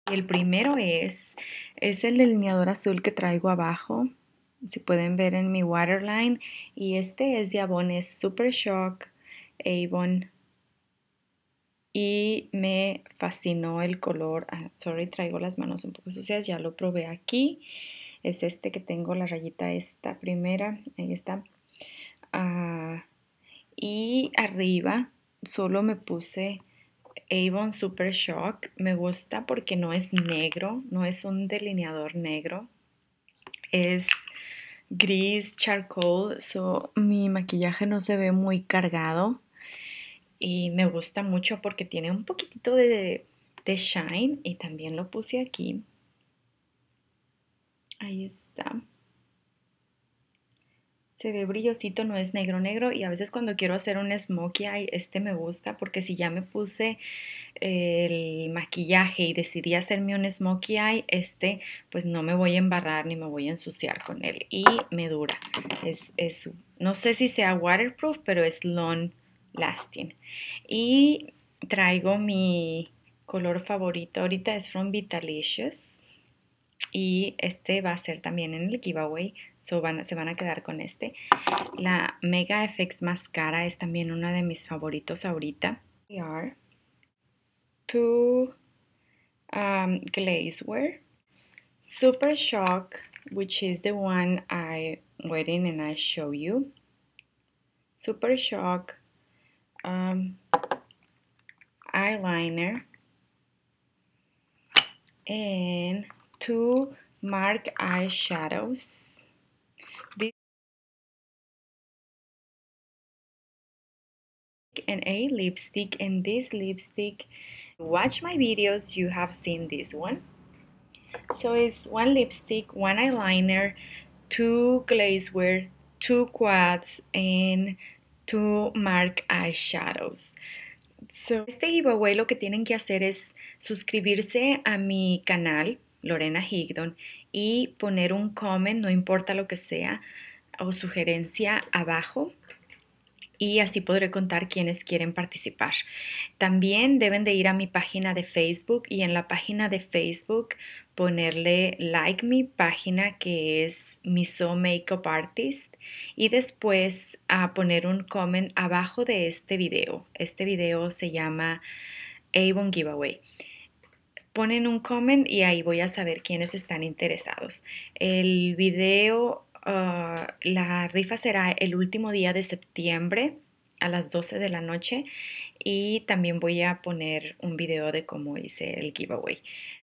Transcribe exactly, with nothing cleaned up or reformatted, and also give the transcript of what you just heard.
El primero es, es el delineador azul que traigo abajo. Si pueden ver en mi waterline. Y este es de Avon, es Super Shock Avon. Y me fascinó el color. Ah, sorry, traigo las manos un poco sucias. Ya lo probé aquí. Es este que tengo la rayita esta primera. Ahí está. Ah, y arriba solo me puse Avon Super Shock. Me gusta porque no es negro, no es un delineador negro. Es gris charcoal, so mi maquillaje no se ve muy cargado. Y me gusta mucho porque tiene un poquitito de, de shine. Y también lo puse aquí. Ahí está. Se ve brillosito, no es negro negro, y a veces cuando quiero hacer un smokey eye, este me gusta porque si ya me puse el maquillaje y decidí hacerme un smokey eye, este pues no me voy a embarrar ni me voy a ensuciar con él y me dura. Es, es no sé si sea waterproof, pero es long lasting. Y traigo mi color favorito, ahorita es from Vitalicious. Y este va a ser también en el giveaway, so van, se van a quedar con este. La Mega F X Mascara es también una de mis favoritos ahorita. We are to um, Glazewear. Super Shock, which is the one I wearing and I show you. Super Shock um, eyeliner and two Mark eyeshadows. This and a lipstick, and this lipstick, watch my videos, you have seen this one. So it's one lipstick, one eyeliner, two glazewear, two quads, and two Mark eyeshadows. So, este giveaway lo que tienen que hacer es suscribirse a mi canal, Lorena Higdon, y poner un comment, no importa lo que sea, o sugerencia abajo. Y así podré contar quienes quieren participar. También deben de ir a mi página de Facebook y en la página de Facebook ponerle like mi página que es Miso Makeup Artist y después a poner un comment abajo de este video. Este video se llama Avon Giveaway. Ponen un comment y ahí voy a saber quiénes están interesados. El video, uh, la rifa será el último día de septiembre a las doce de la noche y también voy a poner un video de cómo hice el giveaway.